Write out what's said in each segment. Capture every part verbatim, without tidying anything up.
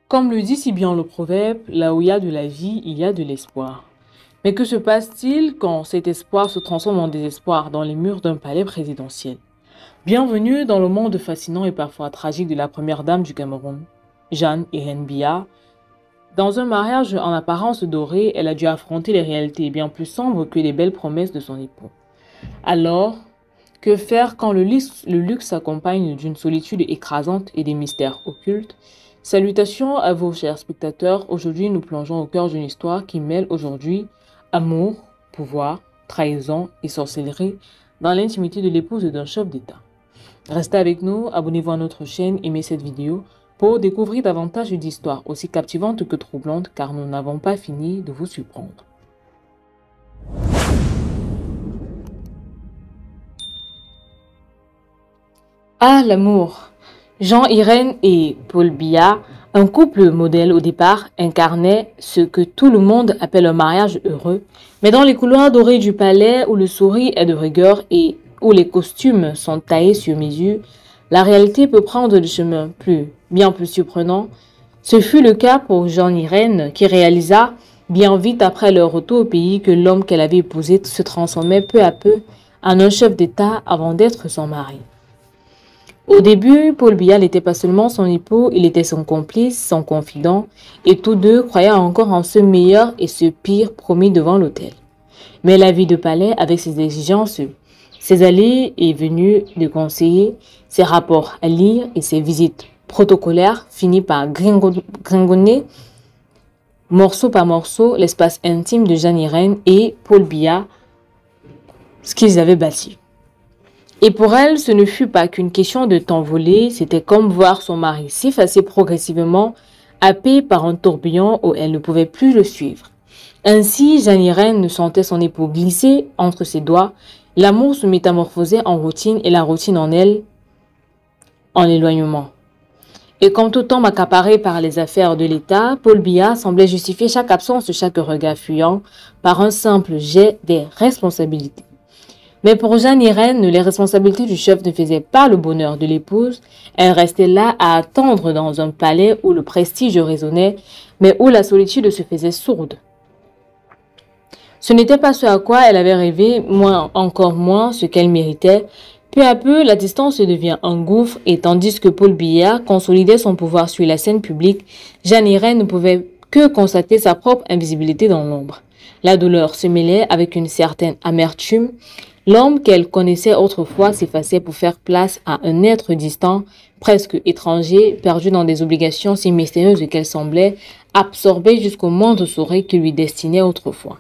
Comme le dit si bien le proverbe, là où il y a de la vie, il y a de l'espoir. Mais que se passe-t-il quand cet espoir se transforme en désespoir dans les murs d'un palais présidentiel? Bienvenue dans le monde fascinant et parfois tragique de la première dame du Cameroun, Jeanne Irène Biya. Dans un mariage en apparence doré, elle a dû affronter les réalités bien plus sombres que les belles promesses de son époux. Alors, que faire quand le luxe, le luxe s'accompagne d'une solitude écrasante et des mystères occultes? Salutations à vous, chers spectateurs. Aujourd'hui, nous plongeons au cœur d'une histoire qui mêle aujourd'hui amour, pouvoir, trahison et sorcellerie dans l'intimité de l'épouse d'un chef d'État. Restez avec nous, abonnez-vous à notre chaîne, aimez cette vidéo pour découvrir davantage d'histoires aussi captivantes que troublantes, car nous n'avons pas fini de vous surprendre. Ah, l'amour! Jean-Irène et Paul Biya, un couple modèle au départ, incarnait ce que tout le monde appelle un mariage heureux, mais dans les couloirs dorés du palais où le sourire est de rigueur et où les costumes sont taillés sur mesure, la réalité peut prendre des chemins plus, bien plus surprenants. Ce fut le cas pour Jean-Irène qui réalisa bien vite après leur retour au pays que l'homme qu'elle avait épousé se transformait peu à peu en un chef d'État avant d'être son mari. Au début, Paul Biya n'était pas seulement son époux, il était son complice, son confident, et tous deux croyaient encore en ce meilleur et ce pire promis devant l'autel. Mais la vie de palais, avec ses exigences, ses allées et venues de conseillers, ses rapports à lire et ses visites protocolaires, finit par gringonner, morceau par morceau, l'espace intime de Jeanne-Irène et Paul Biya, ce qu'ils avaient bâti. Et pour elle, ce ne fut pas qu'une question de temps volé, c'était comme voir son mari s'effacer progressivement, happé par un tourbillon où elle ne pouvait plus le suivre. Ainsi, Jeanne-Irène sentait son époux glisser entre ses doigts, l'amour se métamorphosait en routine et la routine en elle, en éloignement. Et comme tout homme accaparé par les affaires de l'État, Paul Biya semblait justifier chaque absence, chaque regard fuyant par un simple jet des responsabilités. Mais pour Jeanne-Irène, les responsabilités du chef ne faisaient pas le bonheur de l'épouse. Elle restait là à attendre dans un palais où le prestige résonnait, mais où la solitude se faisait sourde. Ce n'était pas ce à quoi elle avait rêvé, moins, encore moins ce qu'elle méritait. Peu à peu, la distance devient un gouffre et tandis que Paul Biya consolidait son pouvoir sur la scène publique, Jeanne-Irène ne pouvait que constater sa propre invisibilité dans l'ombre. La douleur se mêlait avec une certaine amertume. L'homme qu'elle connaissait autrefois s'effaçait pour faire place à un être distant, presque étranger, perdu dans des obligations si mystérieuses qu'elle semblait absorber jusqu'au moindre sourire qui lui destinait autrefois.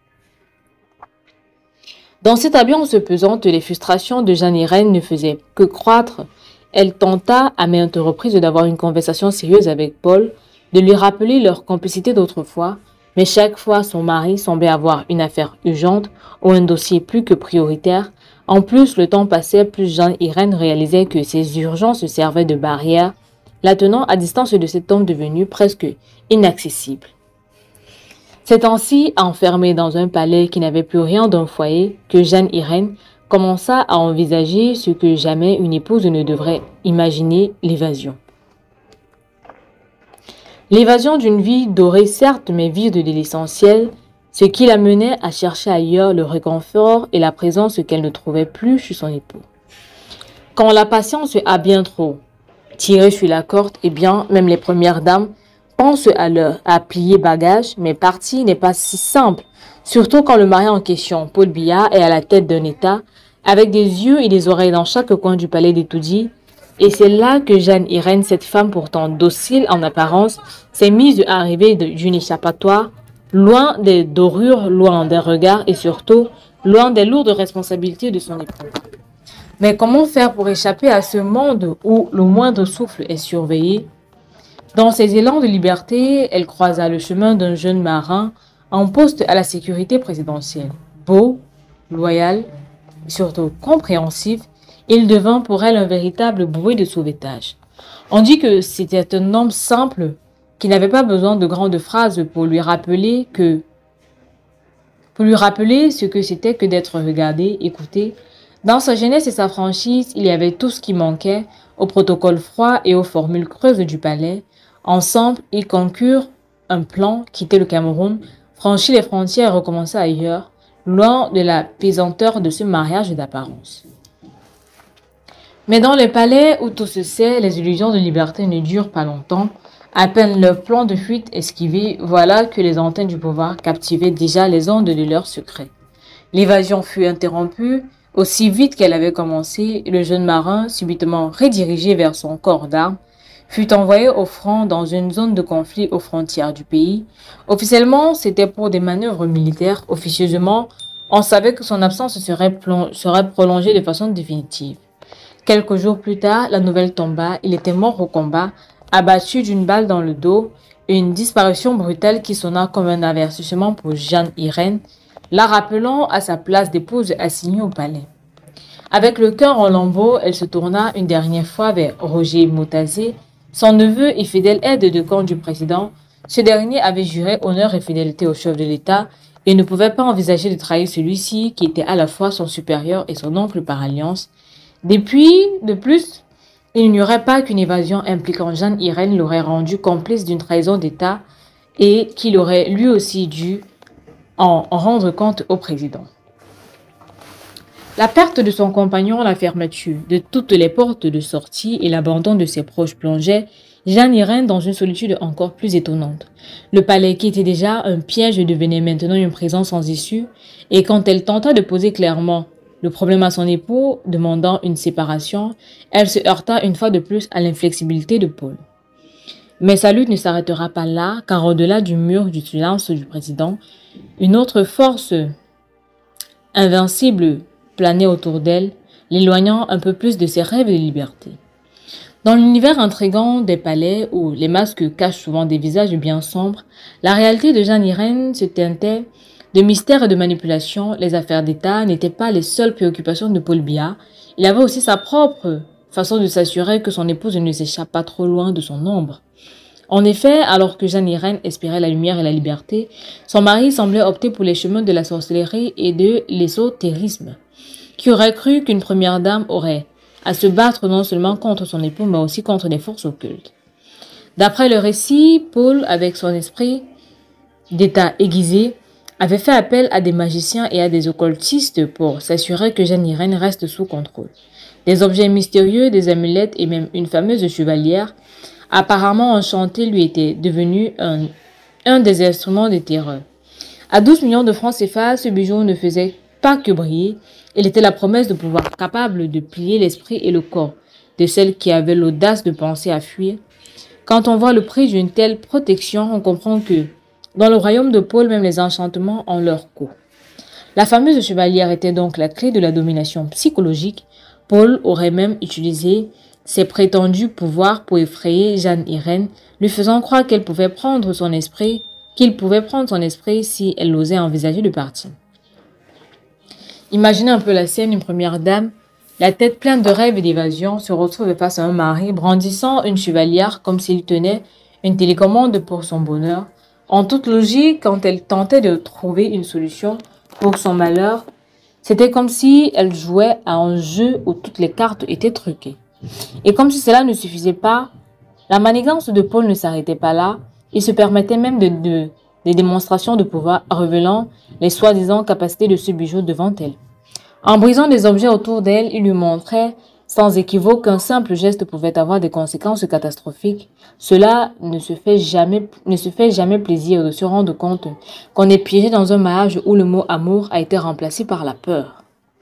Dans cette ambiance pesante, les frustrations de Jeanne-Irène ne faisaient que croître. Elle tenta à maintes reprises d'avoir une conversation sérieuse avec Paul, de lui rappeler leur complicité d'autrefois, mais chaque fois son mari semblait avoir une affaire urgente ou un dossier plus que prioritaire. En plus, le temps passait, plus Jeanne-Irène réalisait que ces urgences servaient de barrière, la tenant à distance de cet homme devenu presque inaccessible. C'est ainsi, enfermée dans un palais qui n'avait plus rien d'un foyer, que Jeanne-Irène commença à envisager ce que jamais une épouse ne devrait imaginer, l'évasion. L'évasion d'une vie dorée certes, mais vide de l'essentiel, ce qui la menait à chercher ailleurs le réconfort et la présence qu'elle ne trouvait plus chez son époux. Quand la patience a bien trop tiré sur la corde, eh bien, même les premières dames pensent à leur à plier bagage, mais partir n'est pas si simple, surtout quand le mari en question, Paul Biya, est à la tête d'un État, avec des yeux et des oreilles dans chaque coin du palais d'Etoudi. Et c'est là que Jeanne-Irène, cette femme pourtant docile en apparence, s'est mise à rêver d'une échappatoire, loin des dorures, loin des regards et surtout loin des lourdes responsabilités de son époux. Mais comment faire pour échapper à ce monde où le moindre souffle est surveillé? Dans ses élans de liberté, elle croisa le chemin d'un jeune marin en poste à la sécurité présidentielle. Beau, loyal, et surtout compréhensif, il devint pour elle un véritable bouée de sauvetage. On dit que c'était un homme simple qui n'avait pas besoin de grandes phrases pour lui rappeler que pour lui rappeler ce que c'était que d'être regardé, écouté. Dans sa jeunesse et sa franchise, il y avait tout ce qui manquait au protocole froid et aux formules creuses du palais. Ensemble, ils concurent un plan, quitter le Cameroun, franchir les frontières et recommencer ailleurs, loin de la pesanteur de ce mariage d'apparence. Mais dans les palais où tout se sait, les illusions de liberté ne durent pas longtemps. À peine leur plan de fuite esquivé, voilà que les antennes du pouvoir captivaient déjà les ondes de leurs secrets. L'évasion fut interrompue aussi vite qu'elle avait commencé. Le jeune marin, subitement redirigé vers son corps d'armes, fut envoyé au front dans une zone de conflit aux frontières du pays. Officiellement, c'était pour des manœuvres militaires. Officieusement, on savait que son absence serait, serait prolongée de façon définitive. Quelques jours plus tard, la nouvelle tomba. Il était mort au combat, abattu d'une balle dans le dos, une disparition brutale qui sonna comme un avertissement pour Jeanne Irène, la rappelant à sa place d'épouse assignée au palais. Avec le cœur en lambeaux, elle se tourna une dernière fois vers Roger Moutazé, son neveu et fidèle aide de camp du président. Ce dernier avait juré honneur et fidélité au chef de l'État et ne pouvait pas envisager de trahir celui-ci qui était à la fois son supérieur et son oncle par alliance. Depuis, de plus, il n'y aurait pas qu'une évasion impliquant Jeanne Irène l'aurait rendu complice d'une trahison d'État et qu'il aurait lui aussi dû en rendre compte au président. La perte de son compagnon, la fermeture de toutes les portes de sortie et l'abandon de ses proches plongeaient Jeanne Irène dans une solitude encore plus étonnante. Le palais, qui était déjà un piège, devenait maintenant une prison sans issue, et quand elle tenta de poser clairement le problème à son époux, demandant une séparation, elle se heurta une fois de plus à l'inflexibilité de Paul. Mais sa lutte ne s'arrêtera pas là, car au-delà du mur du silence du président, une autre force invincible planait autour d'elle, l'éloignant un peu plus de ses rêves de liberté. Dans l'univers intrigant des palais, où les masques cachent souvent des visages bien sombres, la réalité de Jeanne Irène se teintait de mystère et de manipulation. Les affaires d'État n'étaient pas les seules préoccupations de Paul Biya. Il avait aussi sa propre façon de s'assurer que son épouse ne s'échappe pas trop loin de son ombre. En effet, alors que Jeanne Irène espérait la lumière et la liberté, son mari semblait opter pour les chemins de la sorcellerie et de l'ésotérisme. Qui aurait cru qu'une première dame aurait à se battre non seulement contre son époux, mais aussi contre des forces occultes. D'après le récit, Paul, avec son esprit d'état aiguisé, avait fait appel à des magiciens et à des occultistes pour s'assurer que Jeanne Irène reste sous contrôle. Des objets mystérieux, des amulettes et même une fameuse chevalière apparemment enchantée lui étaient devenus un, un des instruments de terreur. À douze millions de francs C F A, ce bijou ne faisait pas que briller. Il était la promesse de pouvoir capable de plier l'esprit et le corps de celles qui avaient l'audace de penser à fuir. Quand on voit le prix d'une telle protection, on comprend que dans le royaume de Paul, même les enchantements ont leur coût. La fameuse chevalière était donc la clé de la domination psychologique. Paul aurait même utilisé ses prétendus pouvoirs pour effrayer Jeanne Irène, lui faisant croire qu'elle pouvait prendre son esprit, qu'il pouvait prendre son esprit si elle osait envisager de partir. Imaginez un peu la scène, une première dame, la tête pleine de rêves et d'évasion, se retrouve face à un mari brandissant une chevalière comme s'il tenait une télécommande pour son bonheur. En toute logique, quand elle tentait de trouver une solution pour son malheur, c'était comme si elle jouait à un jeu où toutes les cartes étaient truquées. Et comme si cela ne suffisait pas, la manigance de Paul ne s'arrêtait pas là. Il se permettait même de, de, des démonstrations de pouvoir, révélant les soi-disant capacités de ce bijou devant elle. En brisant des objets autour d'elle, il lui montrait sans équivoque qu'un simple geste pouvait avoir des conséquences catastrophiques. Cela ne se fait jamais, ne se fait jamais plaisir de se rendre compte qu'on est piégé dans un mariage où le mot amour a été remplacé par la peur.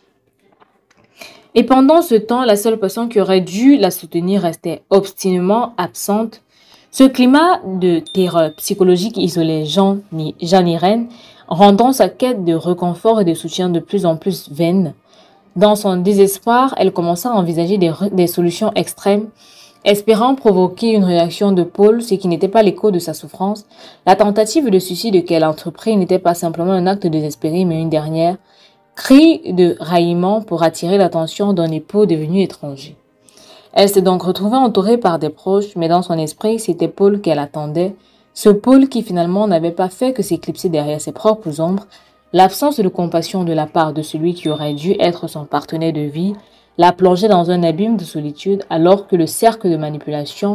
Et pendant ce temps, la seule personne qui aurait dû la soutenir restait obstinément absente. Ce climat de terreur psychologique isolait Jeanne Irène, rendant sa quête de réconfort et de soutien de plus en plus vaine. Dans son désespoir, elle commença à envisager des, des solutions extrêmes, espérant provoquer une réaction de Paul, ce qui n'était pas l'écho de sa souffrance. La tentative de suicide qu'elle entreprit n'était pas simplement un acte désespéré, mais une dernière cri de raillement pour attirer l'attention d'un époux devenu étranger. Elle s'est donc retrouvée entourée par des proches, mais dans son esprit, c'était Paul qu'elle attendait. Ce Paul qui finalement n'avait pas fait que s'éclipser derrière ses propres ombres, l'absence de compassion de la part de celui qui aurait dû être son partenaire de vie, la plongeait dans un abîme de solitude alors que le cercle de manipulation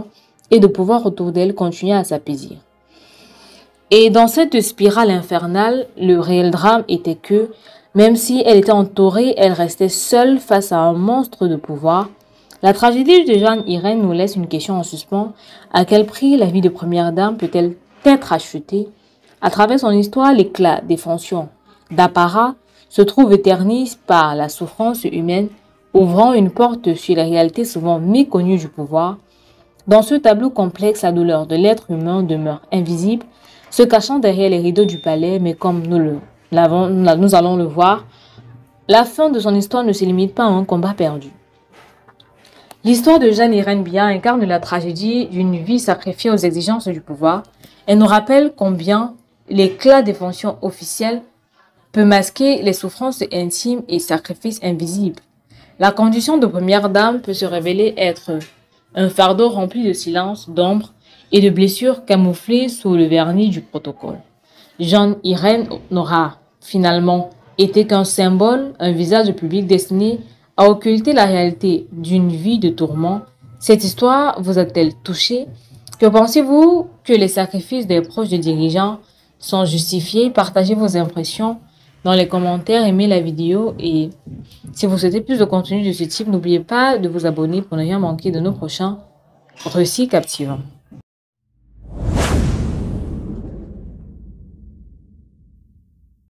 et de pouvoir autour d'elle continuer à s'apaiser. Et dans cette spirale infernale, le réel drame était que, même si elle était entourée, elle restait seule face à un monstre de pouvoir. La tragédie de Jeanne Irène nous laisse une question en suspens. À quel prix la vie de première dame peut-elle être achetée? À travers son histoire, l'éclat des fonctions d'apparat se trouve éternisé par la souffrance humaine, ouvrant une porte sur les réalités souvent méconnues du pouvoir. Dans ce tableau complexe, la douleur de l'être humain demeure invisible, se cachant derrière les rideaux du palais, mais comme nous, le, nous allons le voir, la fin de son histoire ne se limite pas à un combat perdu. L'histoire de Jeanne Irène Billard incarne la tragédie d'une vie sacrifiée aux exigences du pouvoir. Elle nous rappelle combien l'éclat des fonctions officielles peut masquer les souffrances intimes et sacrifices invisibles. La condition de première dame peut se révéler être un fardeau rempli de silence, d'ombre et de blessures camouflées sous le vernis du protocole. Jeanne Irène n'aura finalement été qu'un symbole, un visage public destiné à occulter la réalité d'une vie de tourment. Cette histoire vous a-t-elle touché? Que pensez-vous que les sacrifices des proches des dirigeants sont justifiés? Partagez vos impressions dans les commentaires, aimez la vidéo et si vous souhaitez plus de contenu de ce type, n'oubliez pas de vous abonner pour ne rien manquer de nos prochains récits captivants.